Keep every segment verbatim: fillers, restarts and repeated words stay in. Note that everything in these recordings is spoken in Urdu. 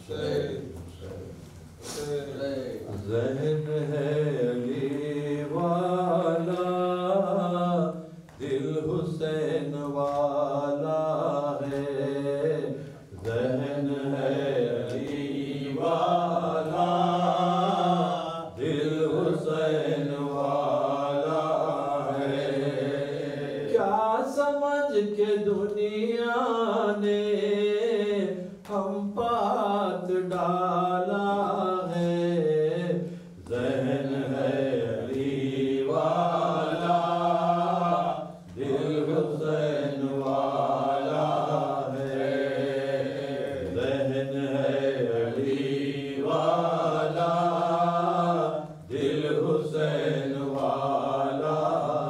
ذہن ہے علی والا دل حسین والا ہے، ذہن ہے علی والا دل حسین والا ہے، کیا سمجھ کے دنیا نے ہم پات ڈالا ہے، ذہن ہے علی والا دل حسین والا ہے، ذہن ہے علی والا دل حسین والا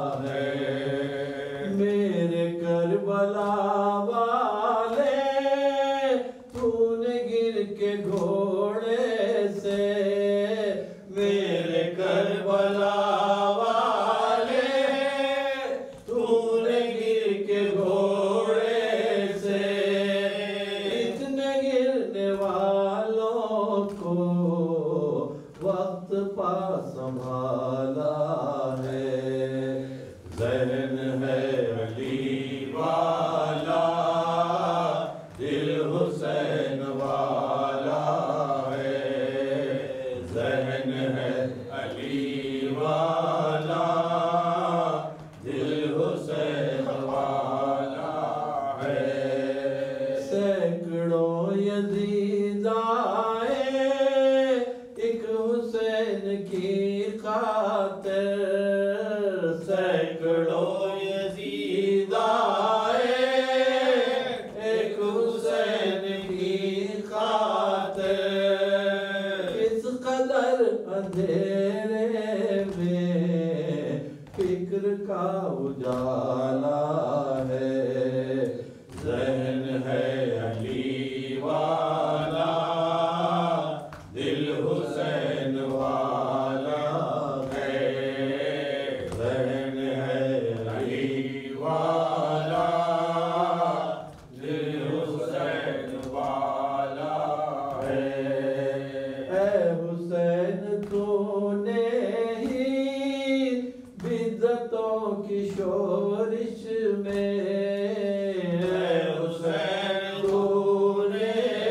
ہے، میرے کربلا والے تو نے گر کے گھوڑے سے، میرے کربلا والے تو نے گر کے گھوڑے سے، اتنے گرنے والوں کو وقت پا سنبھالا ہے، ذہن ہے علی والا دل حسین والا ہے، ذہن ہے علی والا دل حسین والا ہے، سینکڑوں یزید آئے ایک حسین کی خاطر، سینکڑوں یزید آئے ایک حسین کی خاطر، اس قدر اندھیرے میں فکر کا اجالا ہے، ذہن ہے علی والا دل حسین والا ہے، ذہن ہے علی والا دل حسین والا ہے، اے حسین تو نے ہی بدعتوں کی شورش میں، اے حسین تو نے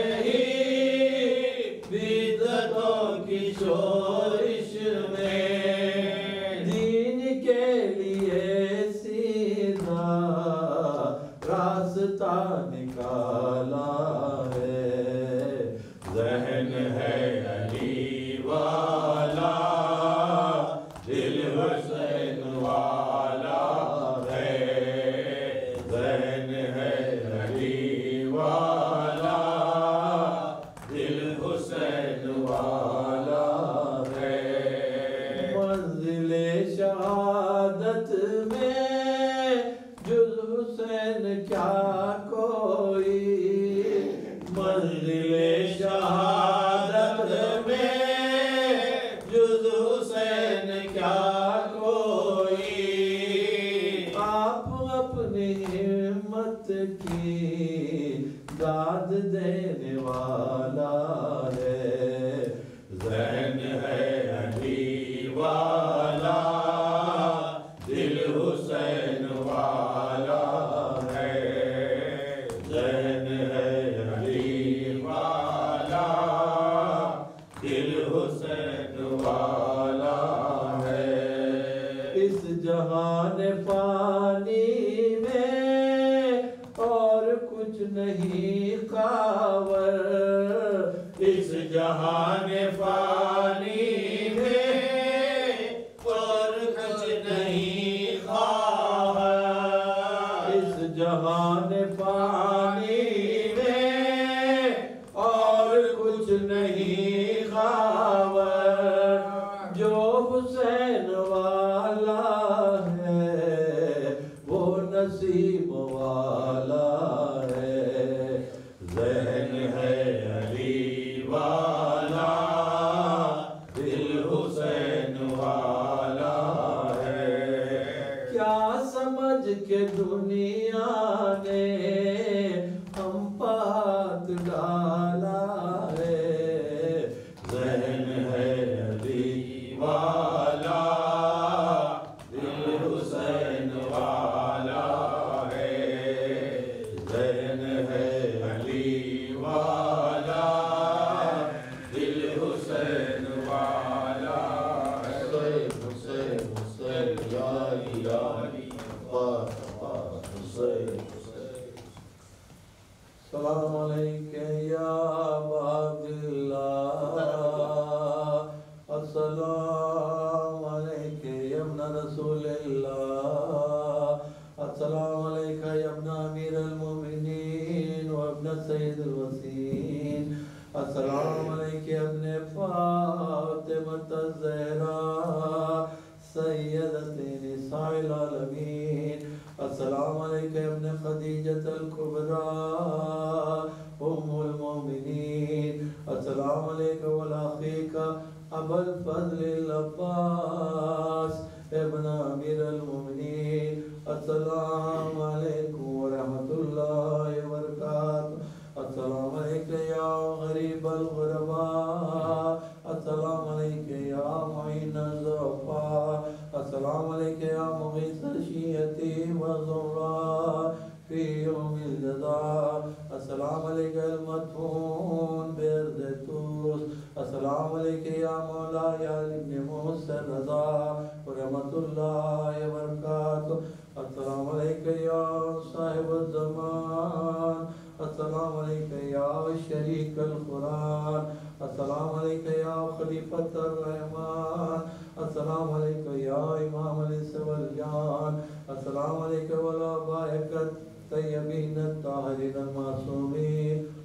ہی بدعتوں کی شورش میں، دین کے لیے سیدھا راستہ نکالا ہے، ذہن ہے علی والا دل حسین والا ہے، ذہن ہے علی والا دل حسین والا ہے، منزل شہادت میں جز حسین کیا کوئی، منزل شہادت میں جز حسین کیا کوئی، آپ اپنی ہمت کی داد دینے والا ہے، ذہن ہے علی والا دل حسین والا ہے، ذہن ہے علی والا دل حسین والا ہے، اس جہان فانی میں اور کچھ نہیں خاور، اس جہان فانی میں اور کچھ نہیں خاور، اس جہان فانی میں اور کچھ نہیں خاور، جو حسین والا ہے وہ نصیب والا ہے، ذہن ہے علی والا دل حسین والا ہے، کیا سمجھ کے دنیا نے ہم پات ڈالا ہے، السلام علیکہ یا عبداللہ السلام علیکہ یا ابن رسول اللہ السلام علیکہ یا ابن امیر المومنین و ابن سید الوسین السلام علیکہ یا ابن فاطمة الزہرا سیدت نساء العالمین السلام علیکہ یا ابن خدیجة الکبریٰ ام المومنین السلام علیکہ والاخیکہ ابا الفضل العباس ابن امیر المومنین السلام علیکم ورحمۃ اللہ وبرکاتہ السلام علیکہ یا غریب الغرباء السلام علیکہ یا معین الضعفاء السلام علیکہ یا مغیث الشیعۃ والضراء فی یوم الجزاء السلام علیکہ المدفون بارض طوس السلام علیکہ یا مولاي ابن موسى رضا ورحمۃ اللہ وبرکاتہ السلام علیکہ یا صاحب الزمان السلام علیکہ یا شریک القرآن السلام علیکہ یا خلیفۃ الرحمن السلام علیکہ یا امام الانس والجان السلام علیکہ والآباء الطیبین الطاہرین المعصومین